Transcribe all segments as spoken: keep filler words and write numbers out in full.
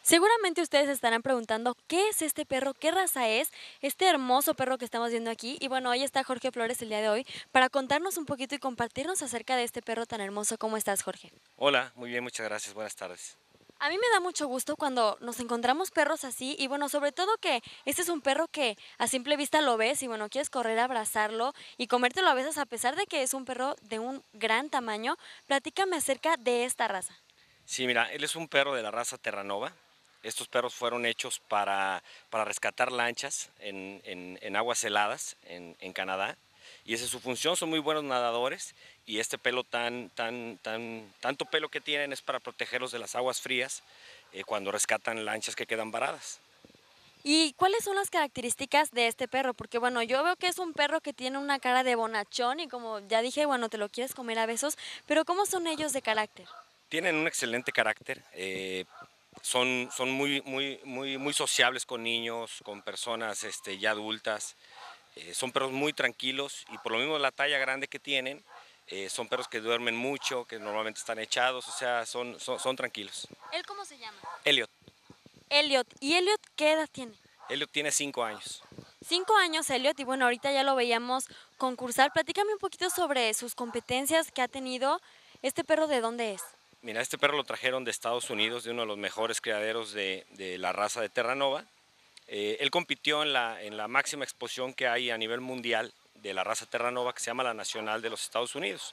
Seguramente ustedes se estarán preguntando, ¿qué es este perro? ¿Qué raza es? Este hermoso perro que estamos viendo aquí. Y bueno, ahí está Jorge Flores el día de hoy para contarnos un poquito y compartirnos acerca de este perro tan hermoso. ¿Cómo estás, Jorge? Hola, muy bien, muchas gracias, buenas tardes. A mí me da mucho gusto cuando nos encontramos perros así y bueno, sobre todo que este es un perro que a simple vista lo ves y bueno, quieres correr a abrazarlo y comértelo a veces a pesar de que es un perro de un gran tamaño. Platícame acerca de esta raza. Sí, mira, él es un perro de la raza Terranova. Estos perros fueron hechos para, para rescatar lanchas en, en- en aguas heladas en, en Canadá. Y esa es su función, son muy buenos nadadores y este pelo tan, tan, tan, tanto pelo que tienen es para protegerlos de las aguas frías eh, cuando rescatan lanchas que quedan varadas. ¿Y cuáles son las características de este perro? Porque bueno, yo veo que es un perro que tiene una cara de bonachón y como ya dije, bueno, te lo quieres comer a besos, pero ¿cómo son ellos de carácter? Tienen un excelente carácter, eh, son, son muy, muy, muy, muy sociables con niños, con personas este, ya adultas. Eh, son perros muy tranquilos y por lo mismo la talla grande que tienen, eh, son perros que duermen mucho, que normalmente están echados, o sea, son, son, son tranquilos. ¿Él cómo se llama? Elliot, Elliot. ¿Y Elliot qué edad tiene? Elliot tiene cinco años. Cinco años, Elliot, y bueno, ahorita ya lo veíamos concursar. Platícame un poquito sobre sus competencias que ha tenido. ¿Este perro de dónde es? Mira, este perro lo trajeron de Estados Unidos, de uno de los mejores criaderos de, de la raza de Terranova. Eh, él compitió en la, en la máxima exposición que hay a nivel mundial de la raza Terranova, que se llama la Nacional de los Estados Unidos.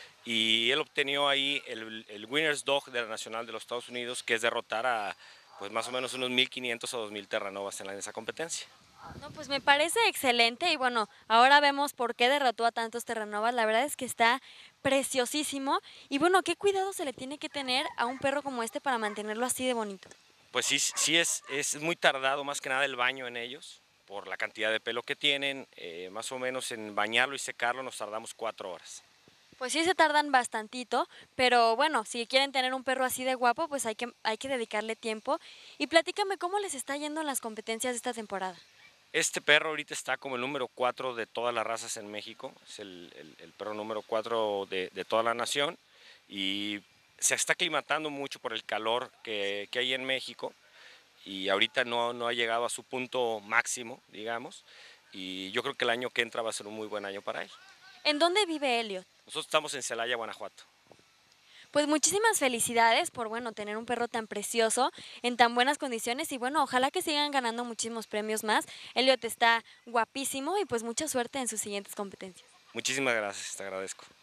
Y él obtenió ahí el, el Winner's Dog de la Nacional de los Estados Unidos, que es derrotar a pues más o menos unos mil quinientos o dos mil Terranovas en, la, en esa competencia. No, pues me parece excelente y bueno, ahora vemos por qué derrotó a tantos Terranovas. La verdad es que está preciosísimo y bueno, ¿qué cuidado se le tiene que tener a un perro como este para mantenerlo así de bonito? Pues sí, sí es, es muy tardado más que nada el baño en ellos, por la cantidad de pelo que tienen, eh, más o menos en bañarlo y secarlo nos tardamos cuatro horas. Pues sí se tardan bastantito, pero bueno, si quieren tener un perro así de guapo, pues hay que, hay que dedicarle tiempo. Y platícame cómo les está yendo en las competencias de esta temporada. Este perro ahorita está como el número cuatro de todas las razas en México, es el, el- el perro número cuatro de, de toda la nación y se está aclimatando mucho por el calor que, que hay en México y ahorita no, no ha llegado a su punto máximo, digamos, y yo creo que el año que entra va a ser un muy buen año para él. ¿En dónde vive Elliot? Nosotros estamos en Celaya, Guanajuato. Pues muchísimas felicidades por, bueno, tener un perro tan precioso, en tan buenas condiciones y bueno, ojalá que sigan ganando muchísimos premios más. Elliot está guapísimo y pues mucha suerte en sus siguientes competencias. Muchísimas gracias, te agradezco.